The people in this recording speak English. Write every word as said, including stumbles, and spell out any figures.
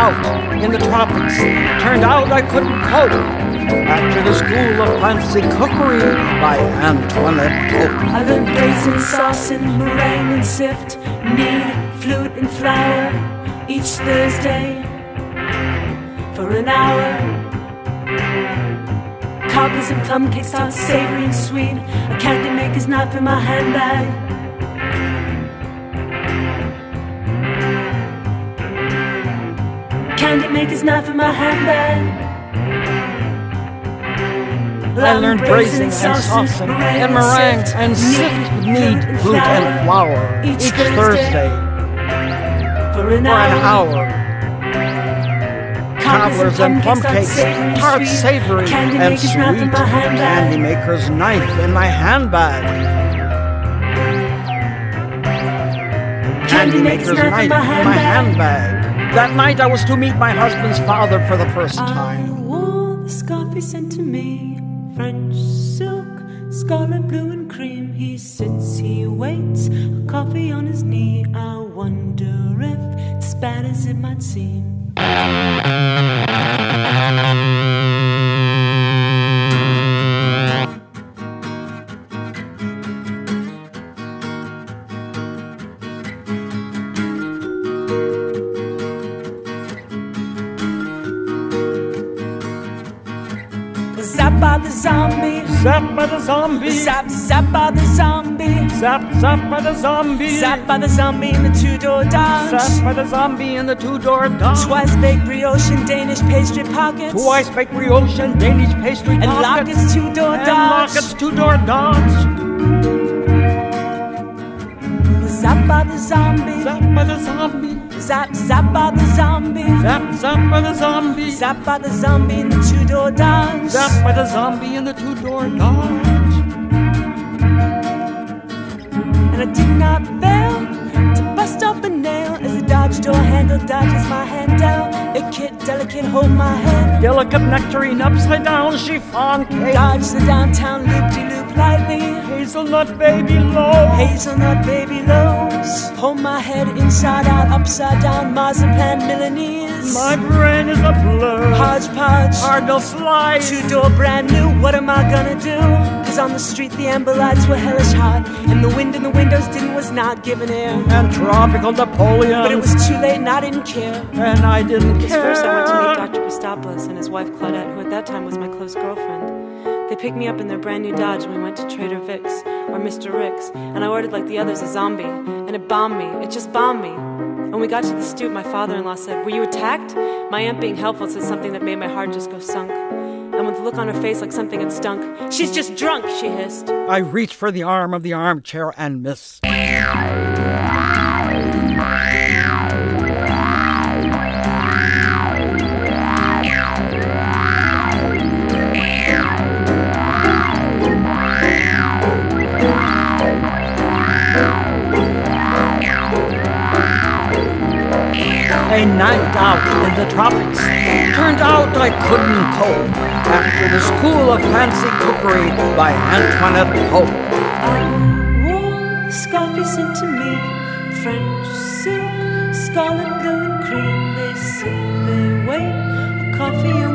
out in the tropics. Turned out I couldn't cope. After the School of Fancy Cookery by Antoinette Hope. I learned raisin sauce and meringue and sift, knead, flute and flour each Thursday for an hour. Cobblers and plum cakes, tart savory and sweet. A Candymaker's knife in my handbag. Candymaker's knife in my handbag. I learned braising and sauce and meringue and sift, knead, flute and flour each Thursday for an hour. Cobblers and plum cakes, tart savory and sweet. Candymaker's knife in my handbag. Candymaker's knife in my handbag. That night I was to meet my husband's father for the first time. I wore the scarf he sent to me, French silk, scarlet, blue and cream. He sits, he waits, a coffee on his knee. I wonder if it's as bad as it might seem. Zap by the zombie, Zap by the zombie, zap, zap by the zombie, zap, zap by the zombie, zap by the zombie in the two-door Dodge, zap by the zombie in the two-door Dodge. Twice baked brioche and Danish pastry pockets, Twice baked brioche and Danish pastry and pockets, Lockett's two-door and Dodge, Lockett's two-door Dodge. Zap by the zombie, Zap by the zombie, zap, zap by the zombie, zap, zap by the zombie, zap by the zombie in the two-door Dodge, zap by the zombie in the two-door Dodge. And I did not fail to bust off a nail as the Dodge door handle dodges my hand down. A kid delicate hold my hand, Delicate nectarine upside down chiffon cake, dodge the downtown loop-de-loop lightly, hazelnut baby low, hazelnut baby lows, hold my head inside out, upside down, marzipan Milanese. My brain is a blur, Hodgepodge, cardinal slide, two-door brand new, what am I gonna do? Cause on the street the amber lights were hellish hot, and the wind in the windows didn't was not giving air. and tropical Napoleon. But it was too late and I didn't care. and I didn't Because care. first I went to meet Doctor Christopoulos and his wife Claudette, who at that time was my close girlfriend. They picked me up in their brand new Dodge and we went to Trader Vic's, or Mister Rick's, and I ordered like the others a zombie, and it bombed me, it just bombed me. When we got to the stoop, my father-in-law said, "Were you attacked?" My aunt, being helpful, said something that made my heart just go sunk. And with a look on her face like something had stunk, "She's just drunk," she hissed. I reached for the arm of the armchair and missed. A night out in the tropics. Turned out I couldn't cope. After the School of Fancy Cookery by Antoinette Hope. I wore the scarf he sent to me, French silk, scarlet, blue and cream. They sit, they wait, a coffee on